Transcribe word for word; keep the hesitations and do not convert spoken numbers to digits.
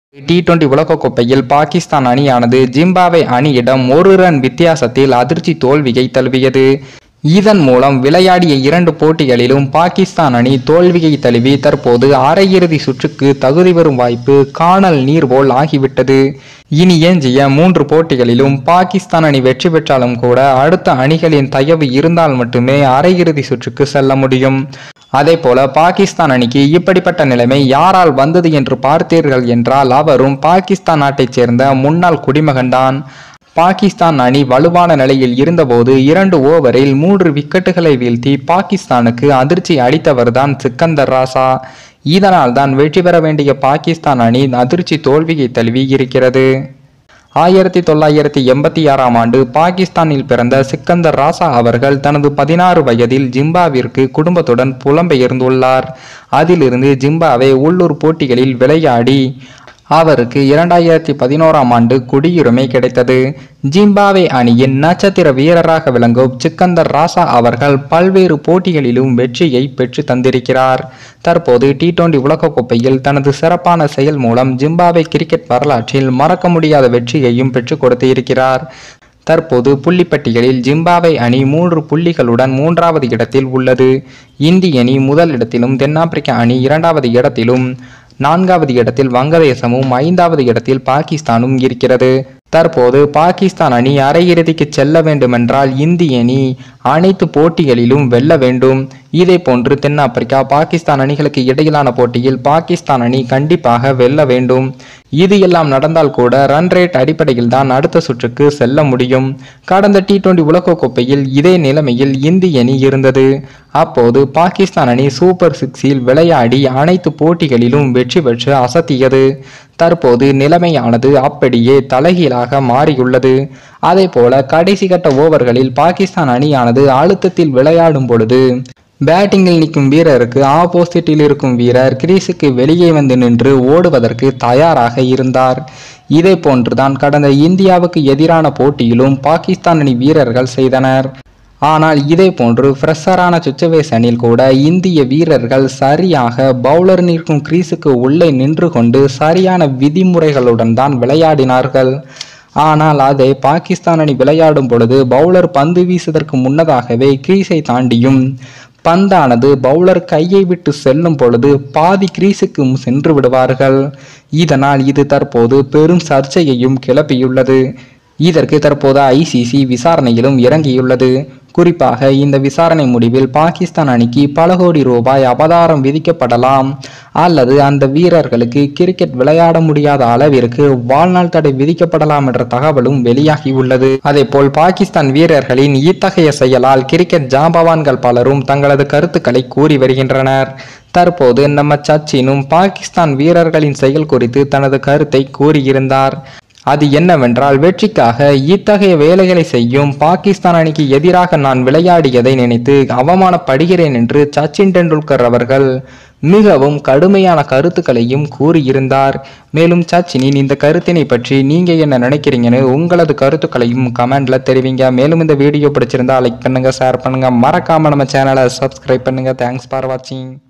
D twenty உலகக்கோப்பையில் பாகிஸ்தான் அணியானது Zimbabwe அணியிடம் ஒரு ரன் வித்தியாசத்தில் அதிர்ச்சி தோல்வியை தழுவியது. இதன் மூலம் விளையாடிய இரண்டு போட்டிகளிலும் பாகிஸ்தான் அணி தோல்வியை தழுவி தற்போது அரையிறுதி சுற்றுக்கு தகுதி பெறும் வாய்ப்பு காணல் நீர் போல் ஆகிவிட்டது. இனி எஞ்சிய மூன்று போட்டிகளிலும் பாகிஸ்தான் அணி வெற்றி பெற்றாலும் கூட அடுத்த அணிகளின் தயவு இருந்தால் மட்டுமே அரையிறுதி சுற்றுக்கு செல்ல முடியும். அதே போல பாகிஸ்தான் அணிக்கு இப்படிப்பட்ட நிலைமை யாரால் வந்தது என்று பார்த்தீர்கள் என்றால் அவரும் பாகிஸ்தான் நாட்டைச் சேர்ந்த முன்னாள் குடிமகன்தான். பாகிஸ்தான் அணி வலுவான நிலையில் இருந்தபோது இரண்டு ஓவரில் மூன்று விக்கெட்டுகளை வீழ்த்தி பாகிஸ்தானுக்கு அதிர்ச்சி அளித்தவர்தான் சிக்கந்தர் ராசா. இதனால் தான் வெற்றி பெற வேண்டிய பாகிஸ்தான் அணி அதிர்ச்சி தோல்வியை தழுவி இருக்கிறது. ஆயிரத்தி தொள்ளாயிரத்தி எண்பத்தி ஆறாம் ஆண்டு பாகிஸ்தானில் பிறந்த சிக்கந்தர் ராசா அவர்கள் தனது பதினாறு வயதில் ஜிம்பாவிற்கு குடும்பத்துடன் புலம்பெயர்ந்துள்ளார். அதிலிருந்து ஜிம்பாவே உள்ளூர் போட்டிகளில் விளையாடி அவருக்கு இரண்டாயிரத்தி பதினோராம் ஆண்டு குடியுரிமை கிடைத்தது. ஜிம்பாவே அணியின் நட்சத்திர வீரராக விளங்கும் சிக்கந்தர் ராசா அவர்கள் பல்வேறு போட்டிகளிலும் வெற்றியை பெற்று தந்திருக்கிறார். தற்போது டி டுவெண்டி உலகக்கோப்பையில் தனது சிறப்பான செயல் மூலம் ஜிம்பாவே கிரிக்கெட் வரலாற்றில் மறக்க முடியாத வெற்றியையும் பெற்றுக் கொடுத்து இருக்கிறார். தற்போது புள்ளிப்பட்டியலில் ஜிம்பாவே அணி மூன்று புள்ளிகளுடன் மூன்றாவது இடத்தில் உள்ளது. இந்திய அணி முதல் இடத்திலும் தென்னாப்பிரிக்க அணி இரண்டாவது இடத்திலும் நான்காவது இடத்தில் வங்கதேசமும் ஐந்தாவது இடத்தில் பாகிஸ்தானும் இருக்கிறது. தற்போது பாகிஸ்தான் அணி அரையிறுதிக்கு செல்ல வேண்டுமென்றால் இந்திய அணி அனைத்து போட்டிகளிலும் வெல்ல வேண்டும். இதே போன்று தென்னாப்பிரிக்கா பாகிஸ்தான் அணிகளுக்கு இடையிலான போட்டியில் பாகிஸ்தான் அணி கண்டிப்பாக வெல்ல வேண்டும். இது எல்லாம் நடந்தால் கூட ரன் ரேட் அடிப்படையில் தான் அடுத்த சுற்றுக்கு செல்ல முடியும். கடந்த டி டுவெண்டி உலகக்கோப்பையில் இதே நிலைமையில் இந்திய அணி இருந்தது. அப்போது பாகிஸ்தான் அணி சூப்பர் சிக்ஸில் விளையாடி அனைத்து போட்டிகளிலும் வெற்றி பெற்று அசத்தியது. தற்போது நிலைமையானது அப்படியே தலைகீழாக மாறியுள்ளது. அதே போல கடைசி கட்ட ஓவர்களில் பாகிஸ்தான் அணியானது அழுத்தத்தில் விளையாடும் பொழுது பேட்டிங்கில் நிற்கும் வீரருக்கு ஆப்போசிட்டில் இருக்கும் வீரர் கிரீஸுக்கு வெளியே வந்து நின்று ஓடுவதற்கு தயாராக இருந்தார். இதே போன்றுதான் கடந்த இந்தியாவுக்கு எதிரான போட்டியிலும் பாகிஸ்தான் அணி வீரர்கள் செய்தனர். ஆனால் இதே போன்று ஃப்ரெஷரான சுச்சுவேஷனில் கூட இந்திய வீரர்கள் சரியாக பவுலர் நிற்கும் கிரீஸுக்கு உள்ளே நின்று கொண்டு சரியான விதிமுறைகளுடன் தான் விளையாடினார்கள். ஆனால் அதே பாகிஸ்தான் அணி விளையாடும் பொழுது பவுலர் பந்து வீசுவதற்கு முன்னதாகவே கிரீஸை தாண்டியும் பந்தானது பவுலர் கையை விட்டு செல்லும் பொழுது பாதி கிரீஸுக்கு சென்று விடுவார்கள். இதனால் இது தற்போது பெரும் சர்ச்சையையும் கிளப்பியுள்ளது. இதற்கு தற்போது ஐ சி சி விசாரணையிலும் இறங்கியுள்ளது. குறிப்பாக இந்த விசாரணை முடிவில் பாகிஸ்தான் அணிக்கு பல கோடி ரூபாய் அபதாரம் விதிக்கப்படலாம் அல்லது அந்த வீரர்களுக்கு கிரிக்கெட் விளையாட முடியாத அளவிற்கு வாழ்நாள் தடை விதிக்கப்படலாம் என்ற தகவலும் வெளியாகியுள்ளது. அதே போல் பாகிஸ்தான் வீரர்களின் இத்தகைய செயலால் கிரிக்கெட் ஜாம்பவான்கள் பலரும் தங்களது கருத்துக்களை கூறி வருகின்றனர். தற்போது நம்ம சச்சினும் பாகிஸ்தான் வீரர்களின் செயல் குறித்து தனது கருத்தை கூறியிருந்தார். அது என்னவென்றால், வெற்றிக்காக இத்தகைய வேலைகளை செய்யும் பாகிஸ்தான் அணிக்கு எதிராக நான் விளையாடியதை நினைத்து அவமானப்படுகிறேன் என்று சச்சின் டெண்டுல்கர் அவர்கள் மிகவும் கடுமையான கருத்துக்களையும் கூறியிருந்தார். மேலும் சச்சினின் இந்த கருத்தினை பற்றி நீங்க என்ன நினைக்கிறீங்கன்னு உங்களது கருத்துக்களையும் கமெண்ட்ல தெரிவிங்க. மேலும் இந்த வீடியோ பிடிச்சிருந்தா லைக் பண்ணுங்க, ஷேர் பண்ணுங்க, மறக்காம நம்ம சேனலை சப்ஸ்கிரைப் பண்ணுங்க. தேங்க்ஸ் ஃபார் வாட்சிங்.